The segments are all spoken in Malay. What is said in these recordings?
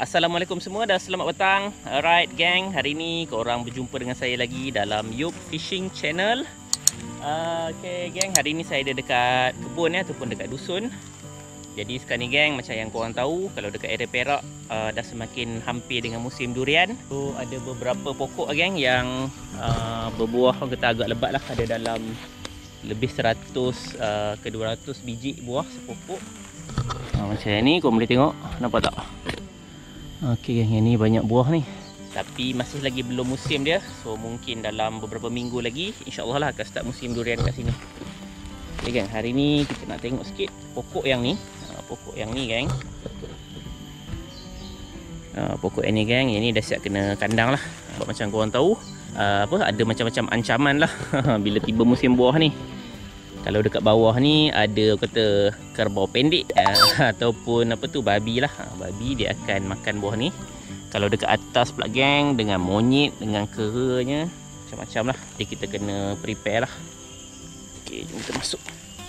Assalamualaikum semua dan selamat petang. Alright gang, hari ni korang berjumpa dengan saya lagi dalam Yub Fishing Channel. Okay gang, hari ni saya ada dekat kebun ataupun dekat dusun. Jadi sekarang ni gang, macam yang korang tahu, kalau dekat area Perak dah semakin hampir dengan musim durian. So ada beberapa pokok gang yang berbuah, orang kata agak lebat lah. Ada dalam lebih 100 ke 200 biji buah sepokok. Macam ni korang boleh tengok, nampak tak? Okey, yang ni banyak buah ni. Tapi masih lagi belum musim dia. So mungkin dalam beberapa minggu lagi InsyaAllah lah akan start musim durian kat sini. Okey gang, hari ni kita nak tengok sikit pokok yang ni. Pokok yang ni gang. Pokok yang ni gang, yang ni dah siap kena kandang lah. Macam korang tahu, ada macam-macam ancaman lah bila tiba musim buah ni. Kalau dekat bawah ni ada kata kerbau pendek ataupun apa tu, babi lah. Babi dia akan makan buah ni. Kalau dekat atas pula gang, dengan monyet, dengan keranya, macam-macam lah. Jadi kita kena prepare lah. Okey, jom kita masuk.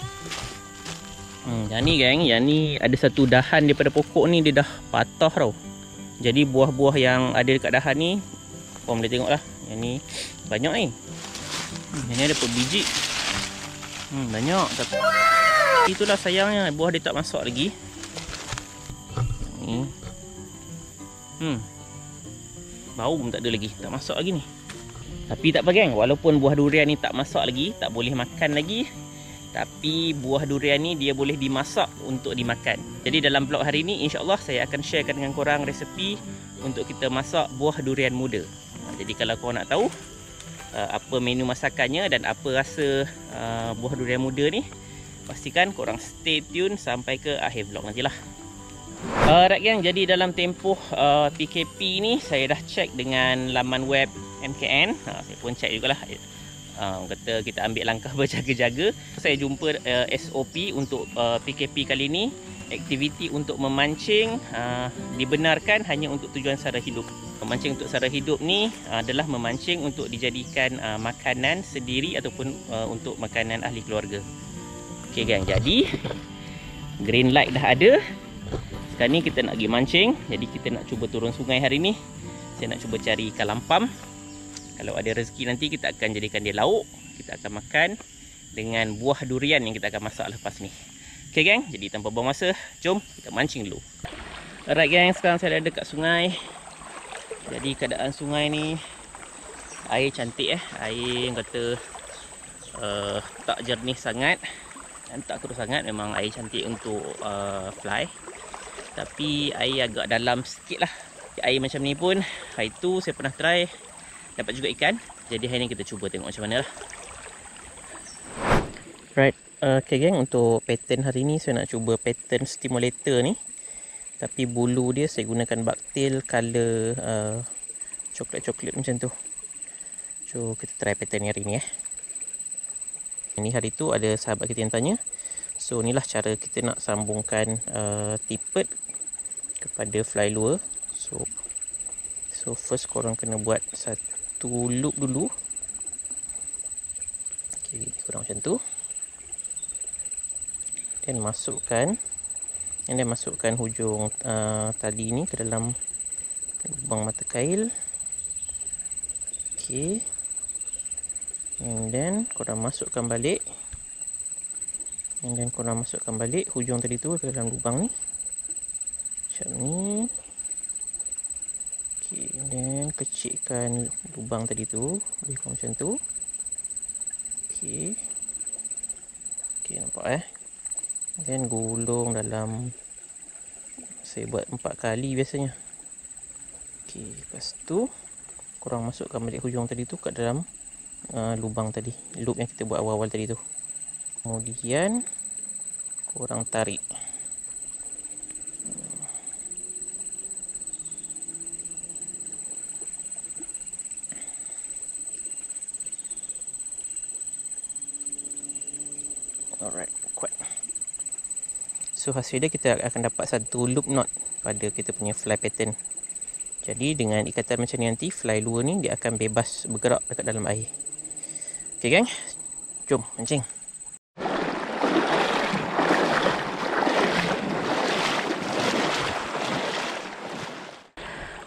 Yang ni gang, yang ni ada satu dahan daripada pokok ni, dia dah patah tau. Jadi buah-buah yang ada dekat dahan ni, korang boleh tengok lah. Yang ni banyak ni. Yang ni ada per biji. Banyak, tapi itulah sayangnya, buah dia tak masak lagi. Ni. Bau pun tak ada lagi, tak masak lagi ni. Tapi tak apa geng, walaupun buah durian ni tak masak lagi, tak boleh makan lagi, tapi buah durian ni dia boleh dimasak untuk dimakan. Jadi dalam vlog hari ni insya-Allah saya akan sharekan dengan korang resepi untuk kita masak buah durian muda. Jadi kalau korang nak tahu apa menu masakannya dan apa rasa buah durian muda ni, pastikan korang stay tune sampai ke akhir vlog nantilah. Alright gang, jadi dalam tempoh PKP ni saya dah check dengan laman web MKN. Saya pun check jugalah. Kata kita ambil langkah berjaga-jaga. Saya jumpa SOP untuk PKP kali ni. Aktiviti untuk memancing dibenarkan hanya untuk tujuan sara hidup. Memancing untuk sara hidup ni adalah memancing untuk dijadikan makanan sendiri ataupun untuk makanan ahli keluarga. Okey gang, jadi green light dah ada. Sekarang ni kita nak pergi mancing. Jadi kita nak cuba turun sungai hari ni. Saya nak cuba cari ikan lampam. Kalau ada rezeki nanti kita akan jadikan dia lauk. Kita akan makan dengan buah durian yang kita akan masak lepas ni. Okey gang, jadi tanpa buang masa, jom kita mancing dulu. Alright gang, sekarang saya ada dekat sungai. Jadi keadaan sungai ni, air cantik air yang kata tak jernih sangat dan tak keruh sangat. Memang air cantik untuk fly, tapi air agak dalam sikit lah. Air macam ni pun hari tu saya pernah try, dapat juga ikan. Jadi hari ni kita cuba tengok macam mana lah. Right, okay gang, untuk pattern hari ni saya nak cuba pattern stimulator ni. Tapi bulu dia saya gunakan bucktail color coklat-coklat macam tu. So kita try pattern hari ni Ini hari tu ada sahabat kita yang tanya. So inilah cara kita nak sambungkan tippet kepada fly lure. So first korang kena buat satu loop dulu. Okay, kurang macam tu. Dan masukkan hujung tali ni ke dalam lubang mata kail. Okey. And then korang masukkan balik. Hujung tadi tu ke dalam lubang ni. Macam ni. Okey, dan kecilkan lubang tadi tu, lebih kurang macam tu. Okey. Okey, nampak Dan gulung dalam, saya buat 4 kali biasanya. Okey, lepas tu korang masukkan balik hujung tadi tu kat dalam lubang tadi, loop yang kita buat awal-awal tadi tu. Kemudian korang tarik. Alright, kuat. So hasil dia kita akan dapat satu loop knot pada kita punya fly pattern. Jadi dengan ikatan macam ni nanti, fly lure ni dia akan bebas bergerak dekat dalam air. Okay gang, jom mancing.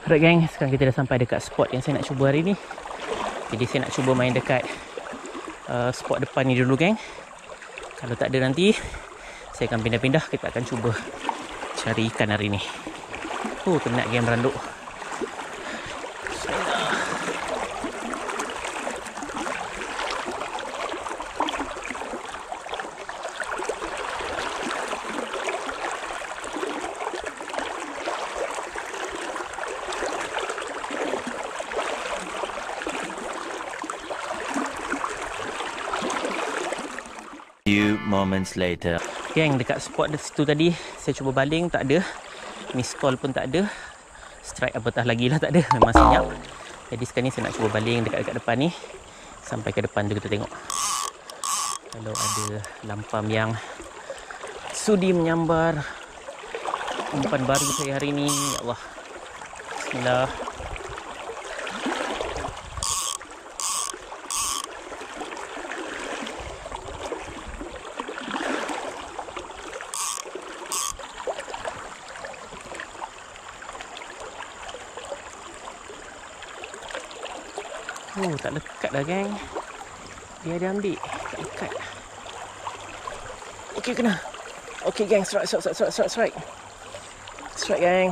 Alright gang, sekarang kita dah sampai dekat spot yang saya nak cuba hari ni. Jadi saya nak cuba main dekat spot depan ni dulu gang. Kalau tak ada nanti, saya akan pindah-pindah. Kita akan cuba cari ikan hari ni. Penat game beranduk. Few moments later. Gang, dekat spot di situ tadi saya cuba baling, tak ada. Miss call pun tak ada. Strike apatah lagi lah tak ada. Memang senyap. Jadi sekarang ni saya nak cuba baling dekat-dekat depan ni. Sampai ke depan tu kita tengok kalau ada lampam yang sudi menyambar umpan baru saya hari ni. Ya Allah. Bismillah. Tak lekat dah gang. Dia ada ambil. Tak lekat. Okey kena. Okey gang, strike. Strike gang.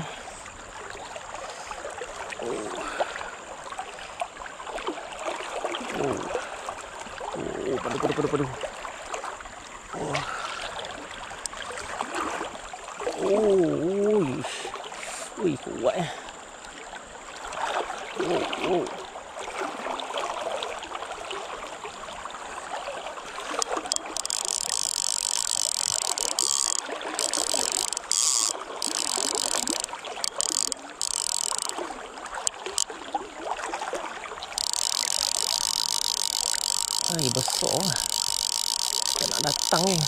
Padu. Ui, kuat eh. Ay, besar lah. Tak nak datang ni.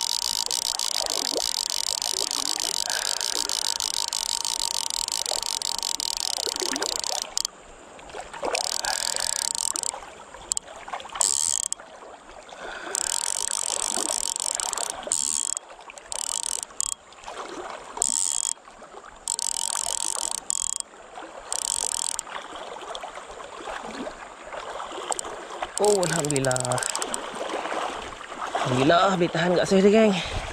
Alhamdulillah. Alhamdulillah boleh tahan kat saya dah gang.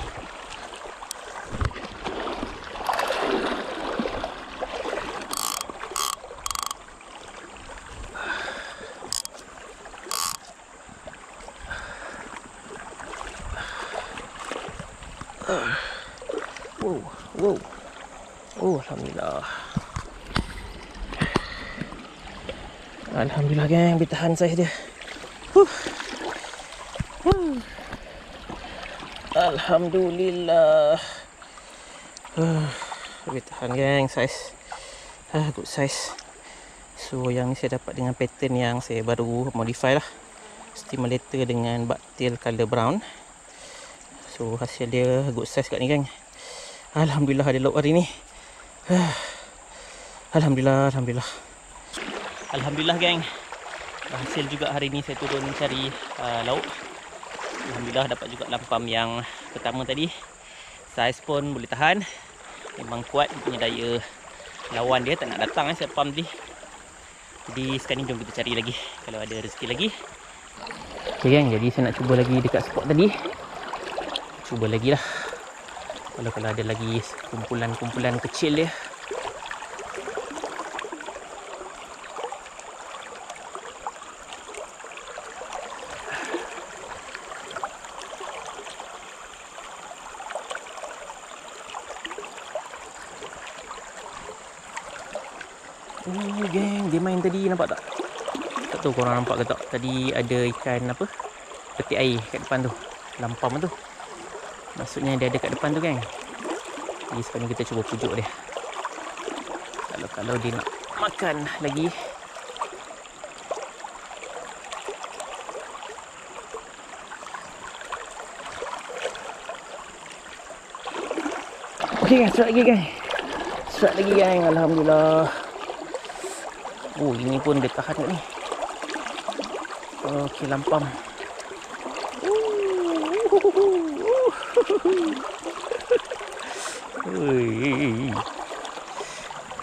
Alhamdulillah. Alhamdulillah gang, boleh tahan saya dia. Alhamdulillah. Boleh tahan gang, saiz. Good size. So yang ni saya dapat dengan pattern yang saya baru modify lah. Stimulator dengan bucktail color brown. So hasil dia good size kat ni gang. Alhamdulillah ada lauk hari ni. Alhamdulillah. Alhamdulillah gang. Hasil juga hari ni saya turun cari lauk. Alhamdulillah dapat juga lampam yang pertama tadi. Saiz pun boleh tahan. Memang kuat punya daya lawan dia, tak nak datang sepam tadi. Jadi sekarang ni jom kita cari lagi kalau ada rezeki lagi. Okay gang, jadi saya nak cuba lagi dekat spot tadi. Cuba lagi lah. Kalau ada lagi kumpulan kecil dia. Geng, dia main tadi, nampak tak? Tak tahu korang nampak ke tak? Tadi ada ikan apa? Petik air kat depan tu. Lampam tu. Maksudnya dia ada kat depan tu geng. Jadi sekarang ni kita cuba pujuk dia. Kalau dia nak makan lagi. Okey, strike lagi geng. Strike lagi geng, alhamdulillah. Ini pun dia tahan kat ni. Okey, lampam.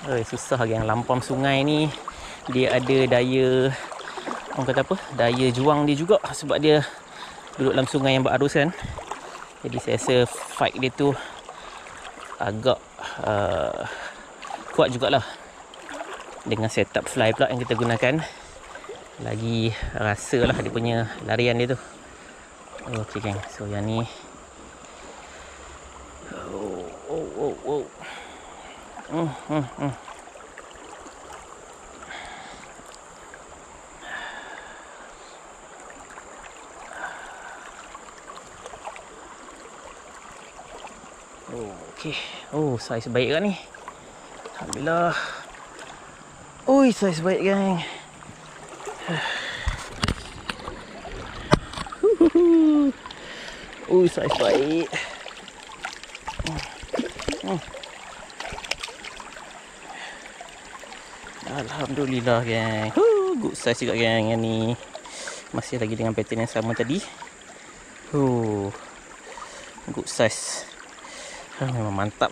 Susah geng, lampam sungai ni dia ada daya, orang kata apa, daya juang dia juga sebab dia duduk dalam sungai yang berarus kan. Jadi saya rasa fight dia tu agak kuat jugalah. Dengan setup fly pula yang kita gunakan, lagi rasa lah dia punya larian dia tu. Okey geng, so yang ni okey. Saiz baik kan ni. Alhamdulillah. Saiz baik geng. Saiz baik. Alhamdulillah geng. Good size juga geng yang ni. Masih lagi dengan pattern yang sama tadi. Good size. Memang mantap.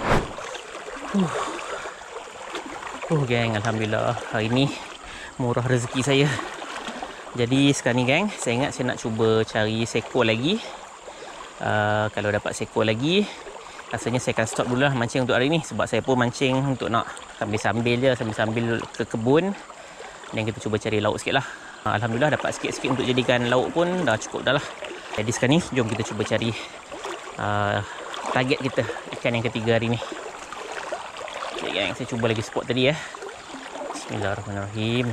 Geng, alhamdulillah hari ni murah rezeki saya. Jadi sekarang ni geng, saya ingat saya nak cuba cari seekor lagi. Kalau dapat seekor lagi, rasanya saya akan stop dulu lah mancing untuk hari ni. Sebab saya pun mancing untuk nak sambil-sambil je, sambil-sambil ke kebun. Dan kita cuba cari lauk sikit lah. Alhamdulillah dapat sikit-sikit untuk jadikan lauk pun dah cukup dah lah. Jadi sekarang ni jom kita cuba cari target kita, ikan yang ketiga hari ni. Okay gang, saya cuba lagi spot tadi ya. Bismillahirrahmanirrahim.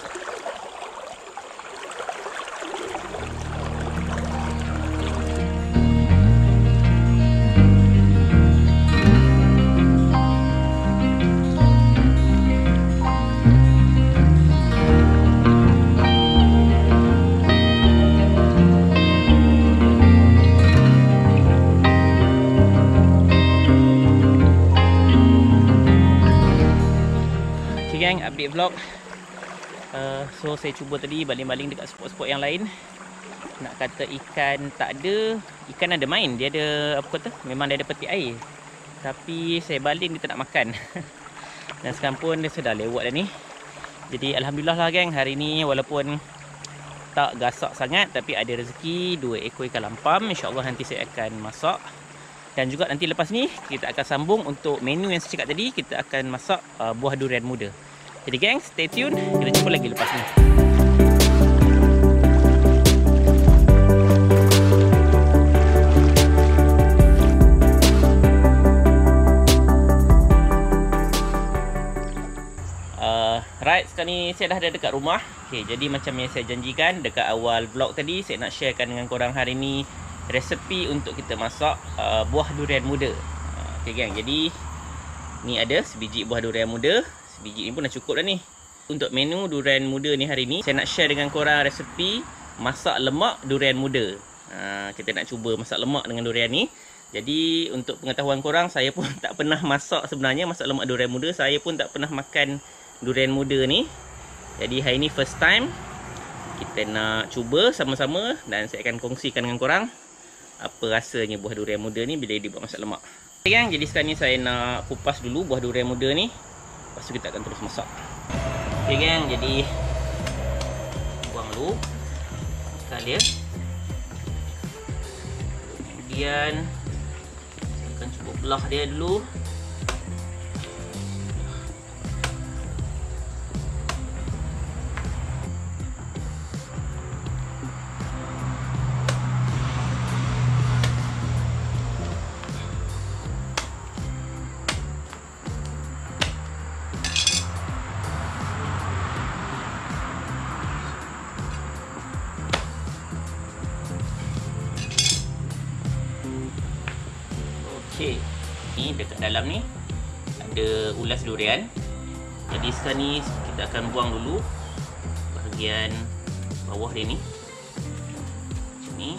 Gang, update vlog. So saya cuba tadi baling-baling dekat spot-spot yang lain. Nak kata ikan tak ada, ikan ada main. Dia ada apa kata, memang dia ada peti air. Tapi saya baling dia tak nak makan. Dan sekarang pun dia sudah lewat dah ni. Jadi alhamdulillah lah gang, hari ni walaupun tak gasak sangat tapi ada rezeki 2 ekor ikan lampam. InsyaAllah nanti saya akan masak. Dan juga nanti lepas ni kita akan sambung untuk menu yang saya cakap tadi. Kita akan masak buah durian muda. Jadi geng, stay tune. Kita jumpa lagi lepas ni. Right, sekarang ni saya dah ada dekat rumah. Okay, jadi macam yang saya janjikan dekat awal vlog tadi, saya nak sharekan dengan korang hari ni resepi untuk kita masak buah durian muda. Okay geng, jadi ni ada sebiji buah durian muda. Sebiji ni pun dah cukup dah ni. Untuk menu durian muda ni hari ni, saya nak share dengan korang resepi masak lemak durian muda. Kita nak cuba masak lemak dengan durian ni. Jadi untuk pengetahuan korang, saya pun tak pernah masak sebenarnya, masak lemak durian muda. Saya pun tak pernah makan durian muda ni. Jadi hari ni first time kita nak cuba sama-sama. Dan saya akan kongsikan dengan korang apa rasanya buah durian muda ni bila dibuat masak lemak. Okay gang, jadi sekarang ni saya nak kupas dulu buah durian muda ni. Lepas tu kita akan terus masak. Okay gang, jadi buang dulu ikan dia. Kemudian saya akan cuba belah dia dulu. Okey, ni dekat dalam ni ada ulas durian. Jadi sekarang ni kita akan buang dulu bahagian bawah dia ni. Macam ni.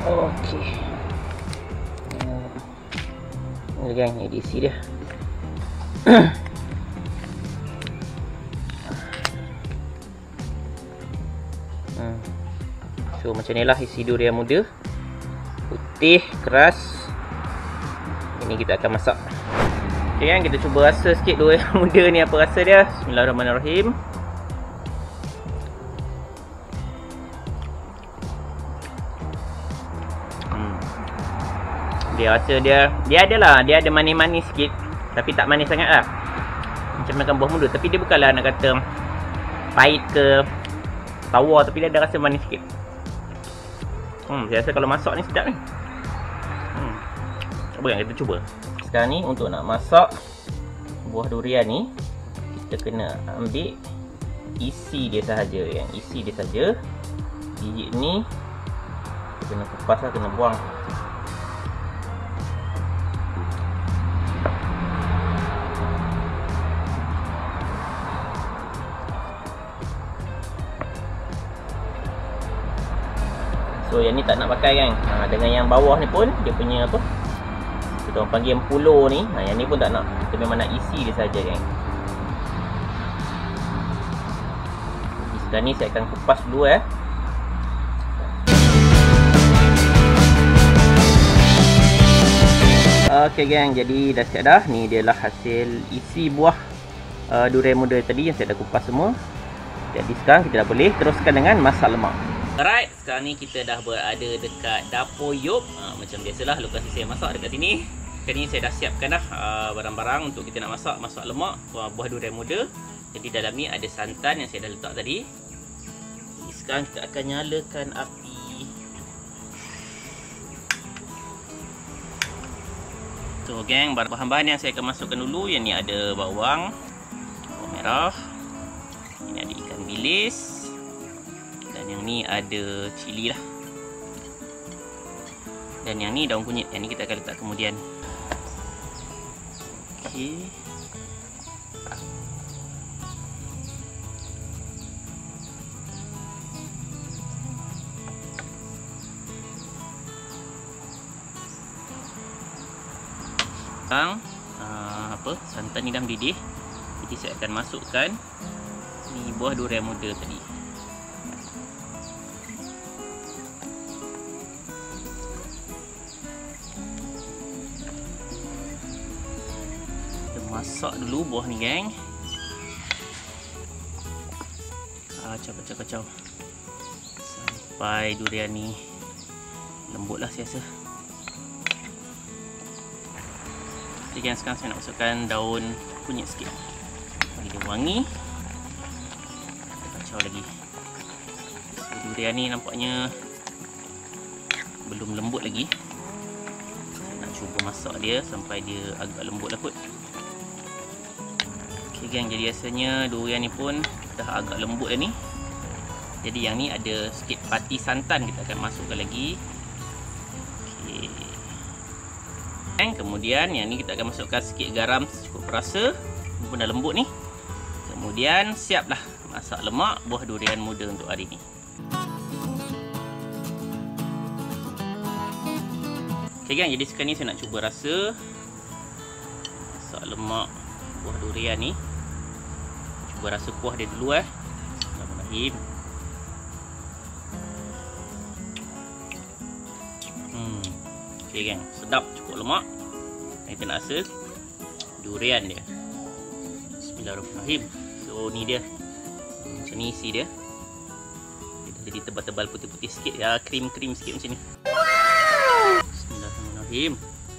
Okey. Ni gang, ni diisi dia. So macam ni lah isi durian muda. Putih, keras. Ini kita akan masak. Okay kan, kita cuba rasa sikit durian muda ni apa rasa dia. Bismillahirrahmanirrahim. Dia rasa dia ada manis-manis sikit, tapi tak manis sangat lah. Macam makan buah muda, tapi dia bukanlah nak kata pahit ke tawar, tapi dia ada rasa manis sikit. Saya rasa kalau masak ni sedap ni. Apa yang kita cuba. Sekarang ni untuk nak masak buah durian ni, kita kena ambil isi dia sahaja. Yang isi dia sahaja. Biji ni kita kena kupas lah, kena buang. So yang ni tak nak pakai kan. Dengan yang bawah ni pun dia punya apa, kita orang panggil empulo ni. Yang ni pun tak nak. Kita memang nak isi dia saja kan. Sekarang ni saya akan kupas dulu Okay gang, jadi dah siap dah. Ni dia lah hasil isi buah durian muda tadi yang saya dah kupas semua. Jadi sekarang kita dah boleh teruskan dengan masak lemak. Alright, sekarang ni kita dah berada dekat dapur Yop. Macam biasalah lokasi saya masak dekat sini. Sekarang ni saya dah siapkan dah barang-barang untuk kita nak masak lemak buah durian muda. Jadi dalam ni ada santan yang saya dah letak tadi. Jadi sekarang kita akan nyalakan api. So geng, bahan-bahan yang saya akan masukkan dulu. Yang ni ada bawang merah. Ini ada ikan bilis. Dan yang ni ada cili lah. Dan yang ni daun kunyit. Yang ni kita akan letak kemudian. Okey. Sekarang santan ni dah mendidih. Jadi saya akan masukkan ni buah durian muda tadi. Kita masak dulu buah ni geng. Kacau sampai durian ni lembut lah saya rasa. Jadi sekarang saya nak masukkan daun kunyit sikit bagi dia wangi. Kita kacau lagi. So, durian ni nampaknya belum lembut lagi. Saya nak cuba masak dia sampai dia agak lembut lah kot. Ok gang, jadi rasanya durian ni pun dah agak lembut dah ni. Jadi yang ni ada sikit pati santan kita akan masukkan lagi. Kemudian yang ni kita akan masukkan sikit garam cukup rasa. Ini pun dah lembut ni. Kemudian siaplah masak lemak buah durian muda untuk hari ni. Ok kan, jadi sekarang ni saya nak cuba rasa masak lemak buah durian ni. Cuba rasa kuah dia dulu Bismillahirrahmanirrahim. Ok kan, sedap, cukup lemak. Kita nak rasa durian dia. Bismillahirrahmanirrahim. So ni dia. Macam ni isi dia. Dia jadi tebal-tebal putih-putih sikit ya, krim-krim sikit macam ni. Bismillahirrahmanirrahim.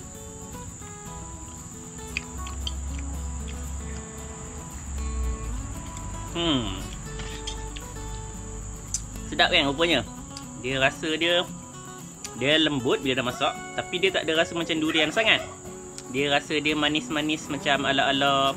Sedap kan rupanya. Dia rasa dia lembut bila dah masak, tapi dia tak ada rasa macam durian sangat. Dia rasa dia manis-manis macam ala-ala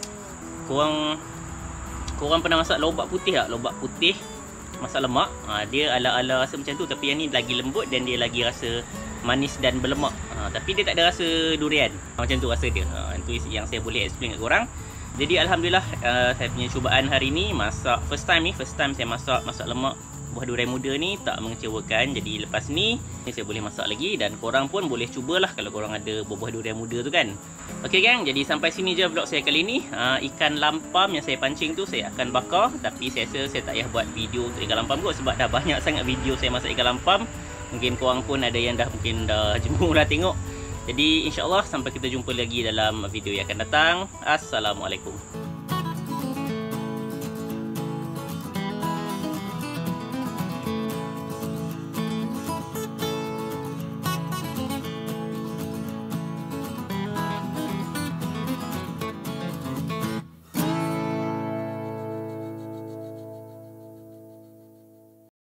korang pernah masak lobak putih tak? Lobak putih masak lemak. Dia ala-ala rasa macam tu, tapi yang ni lagi lembut dan dia lagi rasa manis dan berlemak. Tapi dia tak ada rasa durian. Macam tu rasa dia. Itu yang saya boleh explain kat korang. Jadi alhamdulillah saya punya cubaan hari ni masak first time saya masak lemak buah durian muda ni tak mengecewakan. Jadi lepas ni saya boleh masak lagi, dan korang pun boleh cubalah kalau korang ada buah durian muda tu kan. Okey gang, jadi sampai sini je vlog saya kali ni. Ikan lampam yang saya pancing tu saya akan bakar, tapi saya rasa saya tak payah buat video untuk ikan lampam kot, sebab dah banyak sangat video saya masak ikan lampam. Mungkin korang pun ada yang dah jemur dah tengok. Jadi insya-Allah sampai kita jumpa lagi dalam video yang akan datang. Assalamualaikum.